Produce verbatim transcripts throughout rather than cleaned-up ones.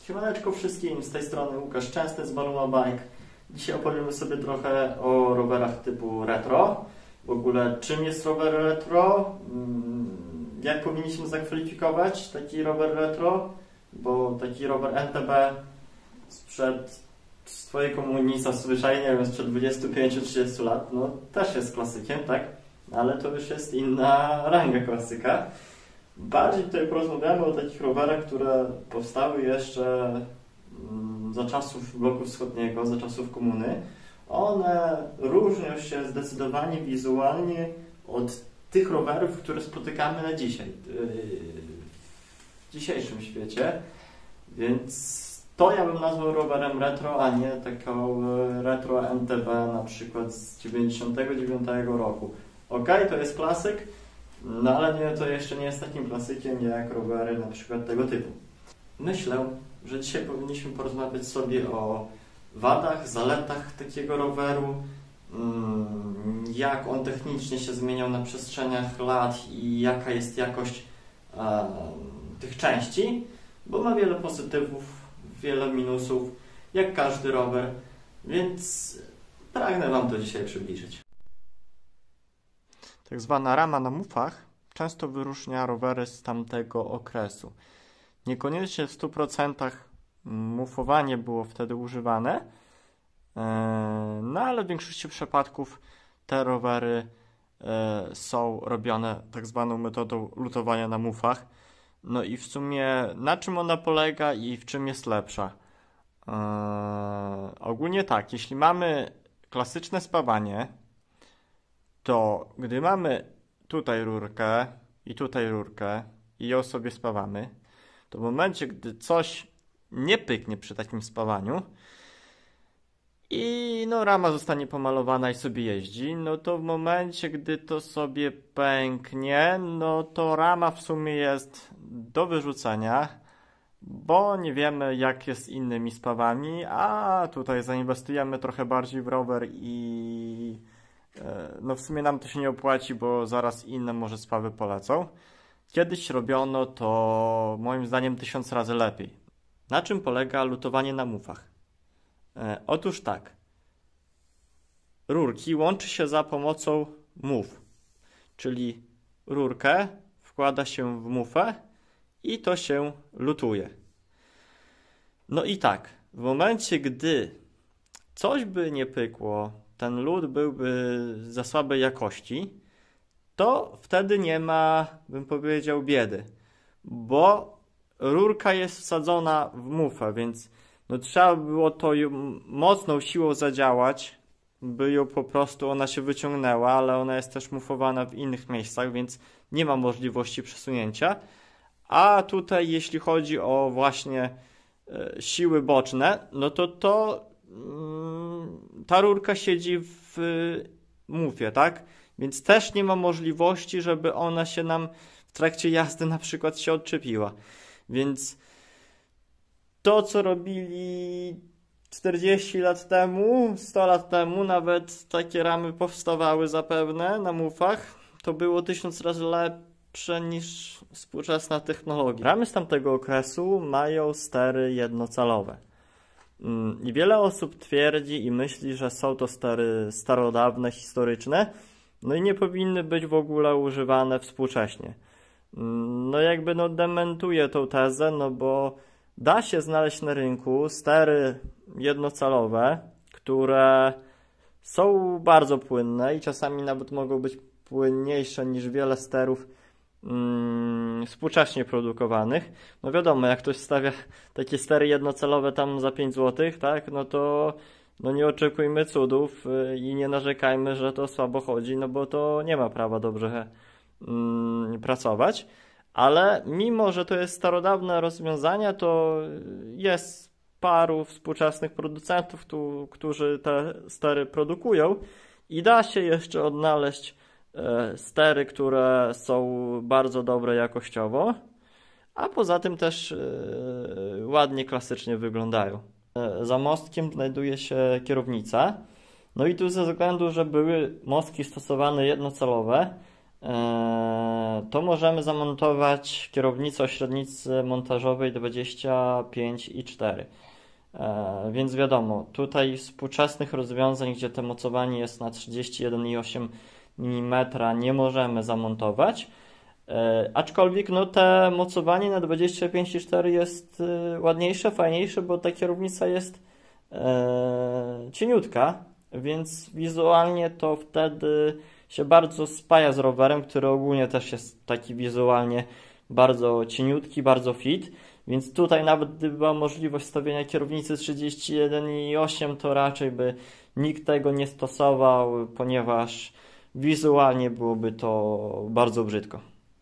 Siemaneczko wszystkim, z tej strony Łukasz Częsny z Balloon Bike. Dzisiaj opowiemy sobie trochę o rowerach typu retro. W ogóle czym jest rower retro, jak powinniśmy zakwalifikować taki rower retro, bo taki rower N T B sprzed swojej komunii zazwyczaj, nie wiem, sprzed dwudziestu pięciu do trzydziestu lat, no też jest klasykiem, tak? Ale to już jest inna ranga klasyka. Bardziej tutaj porozmawiamy o takich rowerach, które powstały jeszcze za czasów bloku wschodniego, za czasów komuny. One różnią się zdecydowanie wizualnie od tych rowerów, które spotykamy na dzisiaj, w dzisiejszym świecie. Więc to ja bym nazwał rowerem retro, a nie taką retro N T B na przykład z dziewięćdziesiątego dziewiątego roku. Ok, to jest klasyk, no ale nie, to jeszcze nie jest takim klasykiem jak rowery na przykład tego typu. Myślę, że dzisiaj powinniśmy porozmawiać sobie o wadach, zaletach takiego roweru, jak on technicznie się zmieniał na przestrzeniach lat i jaka jest jakość e, tych części, bo ma wiele pozytywów, wiele minusów, jak każdy rower, więc pragnę Wam to dzisiaj przybliżyć. Tak zwana rama na mufach często wyróżnia rowery z tamtego okresu. Niekoniecznie w stu procentach mufowanie było wtedy używane, no ale w większości przypadków te rowery są robione tak zwaną metodą lutowania na mufach. No i w sumie na czym ona polega i w czym jest lepsza? Eee, ogólnie tak, jeśli mamy klasyczne spawanie, to gdy mamy tutaj rurkę i tutaj rurkę i ją sobie spawamy, to w momencie, gdy coś nie pyknie przy takim spawaniu i no rama zostanie pomalowana i sobie jeździ, no to w momencie, gdy to sobie pęknie, no to rama w sumie jest do wyrzucenia, bo nie wiemy jak jest z innymi spawami, a tutaj zainwestujemy trochę bardziej w rower i no w sumie nam to się nie opłaci, bo zaraz inne może spawy polecą. Kiedyś robiono to moim zdaniem tysiąc razy lepiej. Na czym polega lutowanie na mufach? E, otóż tak. Rurki łączy się za pomocą muf, czyli rurkę wkłada się w mufę i to się lutuje. No i tak, w momencie gdy coś by nie pykło, ten lut byłby za słabej jakości, to wtedy nie ma, bym powiedział, biedy, bo rurka jest wsadzona w mufę, więc no trzeba było to mocną siłą zadziałać, by ją po prostu ona się wyciągnęła, ale ona jest też mufowana w innych miejscach, więc nie ma możliwości przesunięcia. A tutaj jeśli chodzi o właśnie e, siły boczne, no to to mm, ta rurka siedzi w y, mufie, tak? Więc też nie ma możliwości, żeby ona się nam w trakcie jazdy na przykład się odczepiła. Więc to, co robili czterdzieści lat temu, sto lat temu, nawet takie ramy powstawały zapewne na mufach, to było tysiąc razy lepsze niż współczesna technologia. Ramy z tamtego okresu mają stery jednocalowe. I wiele osób twierdzi i myśli, że są to stery starodawne, historyczne, no i nie powinny być w ogóle używane współcześnie. No jakby no dementuję tą tezę, no bo da się znaleźć na rynku stery jednocalowe, które są bardzo płynne i czasami nawet mogą być płynniejsze niż wiele sterów mm, współcześnie produkowanych. No wiadomo, jak ktoś stawia takie stery jednocalowe tam za pięć złotych, tak, no to no nie oczekujmy cudów i nie narzekajmy, że to słabo chodzi, no bo to nie ma prawa dobrze mm, pracować. Ale mimo, że to jest starodawne rozwiązania, to jest paru współczesnych producentów, tu, którzy te stery produkują i da się jeszcze odnaleźć e, stery, które są bardzo dobre jakościowo, a poza tym też e, ładnie, klasycznie wyglądają. E, za mostkiem znajduje się kierownica, no i tu ze względu, że były mostki stosowane jednocalowe, to możemy zamontować kierownicę o średnicy montażowej dwadzieścia pięć i cztery. Więc wiadomo, tutaj współczesnych rozwiązań, gdzie to mocowanie jest na trzydzieści jeden i osiem milimetrów, nie możemy zamontować. Aczkolwiek no, te mocowanie na dwadzieścia pięć i cztery jest ładniejsze, fajniejsze, bo ta kierownica jest e, cieniutka, więc wizualnie to wtedy się bardzo spaja z rowerem, który ogólnie też jest taki wizualnie bardzo cieniutki, bardzo fit. Więc tutaj nawet gdyby była możliwość stawienia kierownicy trzydzieści jeden i osiem, to raczej by nikt tego nie stosował, ponieważ wizualnie byłoby to bardzo brzydko.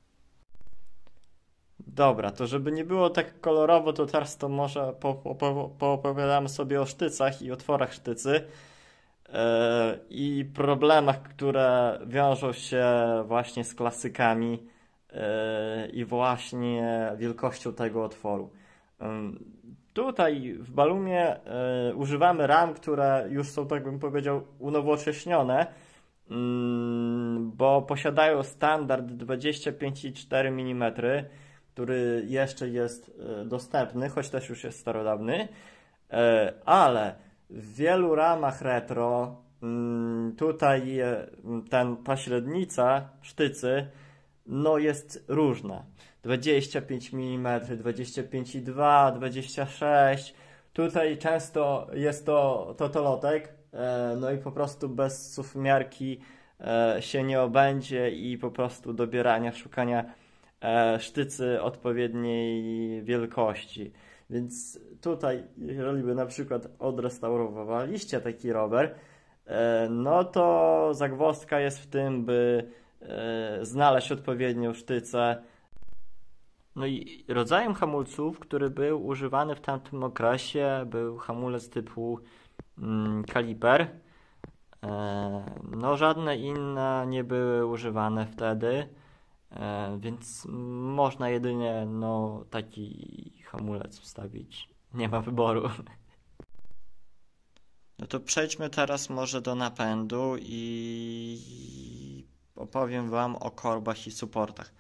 Dobra, to żeby nie było tak kolorowo, to teraz to może poopowiadamy sobie o sztycach i otworach sztycy yy, i problemach, które wiążą się właśnie z klasykami yy, i właśnie wielkością tego otworu. Yy, tutaj w Balumie yy, używamy ram, które już są, tak bym powiedział, unowocześnione, yy, bo posiadają standard dwadzieścia pięć i cztery milimetra, który jeszcze jest dostępny, choć też już jest starodawny, ale w wielu ramach retro tutaj ten, ta średnica sztycy no jest różna. dwadzieścia pięć milimetrów, dwadzieścia pięć i dwa, dwadzieścia sześć. Tutaj często jest to totolotek, no i po prostu bez suwmiarki się nie obędzie i po prostu dobierania, szukania sztycy odpowiedniej wielkości. Więc tutaj, jeżeli by na przykład odrestaurowaliście taki rower, no to zagwozdka jest w tym, by znaleźć odpowiednią sztycę. No i rodzajem hamulców, który był używany w tamtym okresie, był hamulec typu mm, kaliper. No żadne inne nie były używane wtedy. Więc można jedynie no, taki hamulec wstawić. Nie ma wyboru. No to przejdźmy teraz może do napędu i opowiem Wam o korbach i supportach.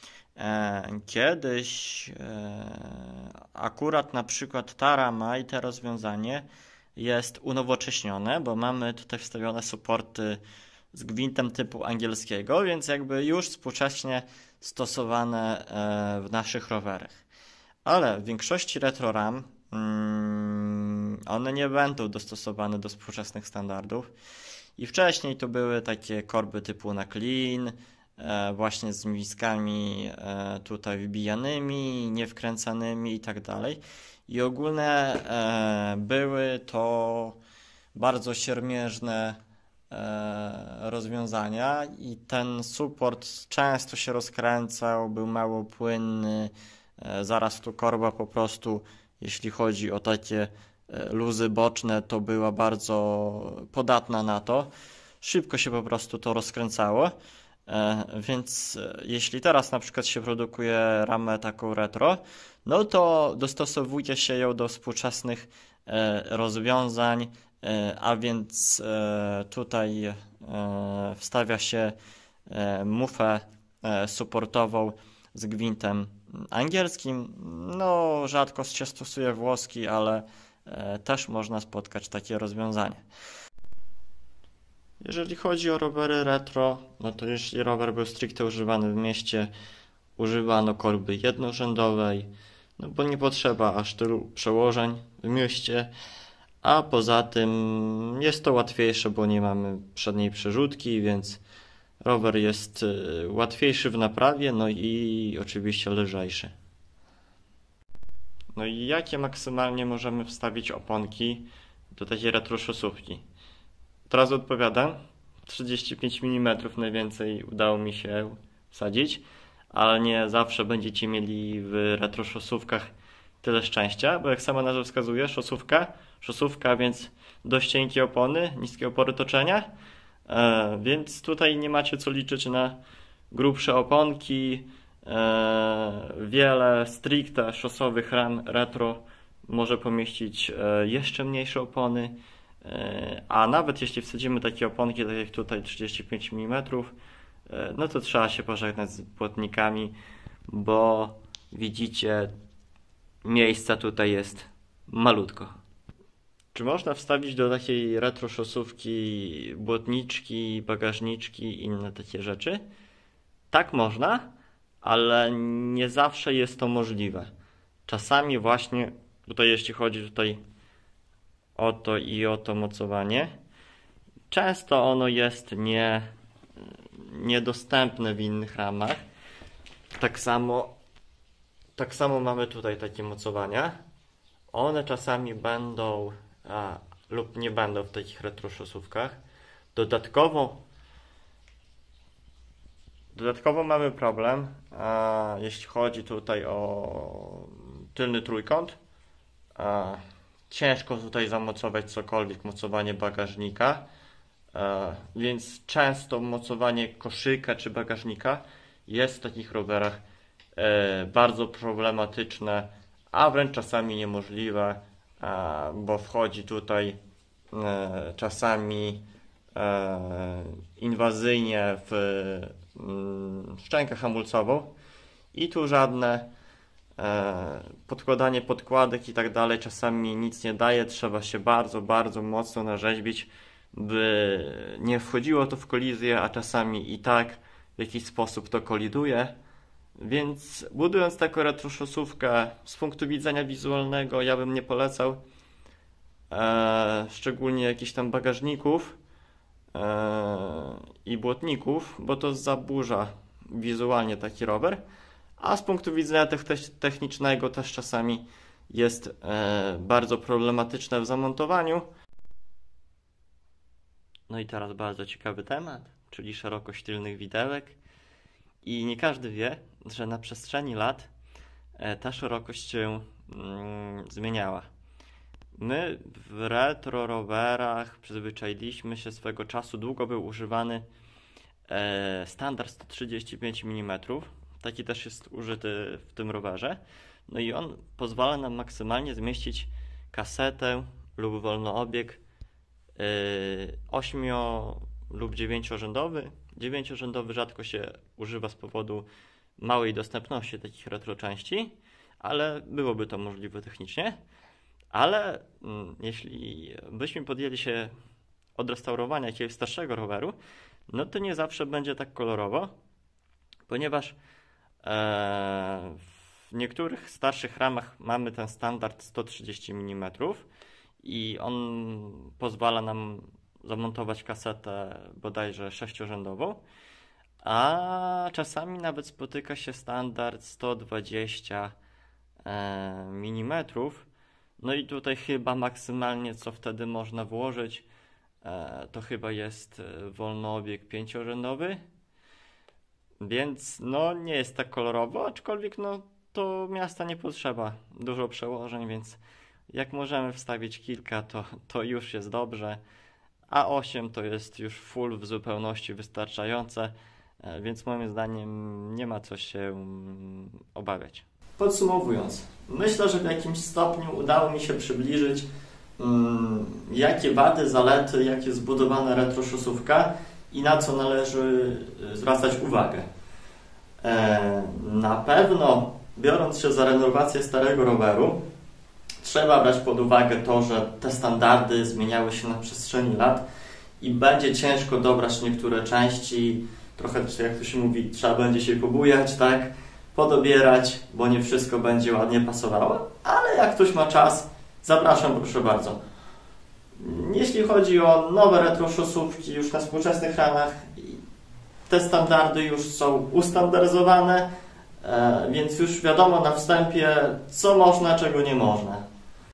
Kiedyś akurat na przykład ta rama i to rozwiązanie jest unowocześnione, bo mamy tutaj wstawione supporty z gwintem typu angielskiego, więc jakby już współcześnie stosowane w naszych rowerach. Ale w większości retro ram mm, one nie będą dostosowane do współczesnych standardów. I wcześniej to były takie korby typu na clean, e, właśnie z miskami e, tutaj wbijanymi, niewkręcanymi i tak dalej. I ogólne e, były to bardzo siermierzne rozwiązania i ten support często się rozkręcał, był mało płynny, zaraz tu korba po prostu, jeśli chodzi o takie luzy boczne, to była bardzo podatna na to, szybko się po prostu to rozkręcało, więc jeśli teraz na przykład się produkuje ramę taką retro, no to dostosowuje się ją do współczesnych rozwiązań, a więc tutaj wstawia się mufę supportową z gwintem angielskim. No, rzadko się stosuje włoski, ale też można spotkać takie rozwiązanie. Jeżeli chodzi o rowery retro, no to jeśli rower był stricte używany w mieście, używano korby jednorzędowej, no bo nie potrzeba aż tylu przełożeń w mieście. A poza tym jest to łatwiejsze, bo nie mamy przedniej przerzutki, więc rower jest łatwiejszy w naprawie, no i oczywiście lżejszy. No i jakie maksymalnie możemy wstawić oponki do takiej retro szosówki? Teraz odpowiadam. trzydzieści pięć milimetrów najwięcej udało mi się wsadzić, ale nie zawsze będziecie mieli w retro szosówkach tyle szczęścia, bo jak sama nazwa wskazuje, szosówka, szosówka, więc dość cienkie opony, niskie opory toczenia, e, więc tutaj nie macie co liczyć na grubsze oponki, e, wiele stricte szosowych ram retro może pomieścić e, jeszcze mniejsze opony, e, a nawet jeśli wsadzimy takie oponki, tak jak tutaj trzydzieści pięć milimetrów, no to trzeba się pożegnać z błotnikami, bo widzicie, miejsca tutaj jest malutko. Czy można wstawić do takiej retro szosówki błotniczki, bagażniczki i inne takie rzeczy? Tak można, ale nie zawsze jest to możliwe. Czasami właśnie tutaj, jeśli chodzi tutaj o to i o to mocowanie, często ono jest nie, niedostępne w innych ramach. Tak samo, tak samo mamy tutaj takie mocowania. One czasami będą a, lub nie będą w takich retroszosówkach. Dodatkowo Dodatkowo mamy problem, a, jeśli chodzi tutaj o tylny trójkąt. A, ciężko tutaj zamocować cokolwiek, mocowanie bagażnika, a, więc często mocowanie koszyka czy bagażnika jest w takich rowerach e, bardzo problematyczne, a wręcz czasami niemożliwe, a, bo wchodzi tutaj e, czasami e, inwazyjnie w szczękę hamulcową i tu żadne e, podkładanie podkładek i tak dalej czasami nic nie daje, trzeba się bardzo, bardzo mocno narzeźbić, by nie wchodziło to w kolizję, a czasami i tak w jakiś sposób to koliduje, więc budując taką retroszosówkę z punktu widzenia wizualnego ja bym nie polecał e, szczególnie jakichś tam bagażników i błotników, bo to zaburza wizualnie taki rower, a z punktu widzenia technicznego też czasami jest bardzo problematyczne w zamontowaniu. No i teraz bardzo ciekawy temat, czyli szerokość tylnych widełek. I nie każdy wie, że na przestrzeni lat ta szerokość się mm, zmieniała. My w retro rowerach przyzwyczailiśmy się swego czasu, długo był używany e, standard sto trzydzieści pięć milimetrów. Taki też jest użyty w tym rowerze. No i on pozwala nam maksymalnie zmieścić kasetę lub wolnoobieg e, ośmio- lub dziewięciorzędowy. Dziewięciorzędowy rzadko się używa z powodu małej dostępności takich retro części, ale byłoby to możliwe technicznie. Ale mm, jeśli byśmy podjęli się odrestaurowania jakiegoś starszego roweru, no to nie zawsze będzie tak kolorowo, ponieważ e, w niektórych starszych ramach mamy ten standard sto trzydzieści milimetrów i on pozwala nam zamontować kasetę bodajże sześciorzędową, a czasami nawet spotyka się standard sto dwadzieścia milimetrów. No i tutaj chyba maksymalnie co wtedy można włożyć, e, to chyba jest wolnoobieg pięciorzędowy, więc no nie jest tak kolorowo, aczkolwiek no to miasta nie potrzeba dużo przełożeń, więc jak możemy wstawić kilka, to, to już jest dobrze, a osiem to jest już full w zupełności wystarczające, e, więc moim zdaniem nie ma co się obawiać. Podsumowując, myślę, że w jakimś stopniu udało mi się przybliżyć, um, jakie wady, zalety, jak jest zbudowana retroszosówka i na co należy zwracać uwagę. E, na pewno, biorąc się za renowację starego roweru, trzeba brać pod uwagę to, że te standardy zmieniały się na przestrzeni lat i będzie ciężko dobrać niektóre części, trochę jak to się mówi, trzeba będzie się pobujać, tak? Podobierać, bo nie wszystko będzie ładnie pasowało, ale jak ktoś ma czas, zapraszam, proszę bardzo. Jeśli chodzi o nowe retroszosówki już na współczesnych ramach, te standardy już są ustandaryzowane, więc już wiadomo na wstępie, co można, czego nie można.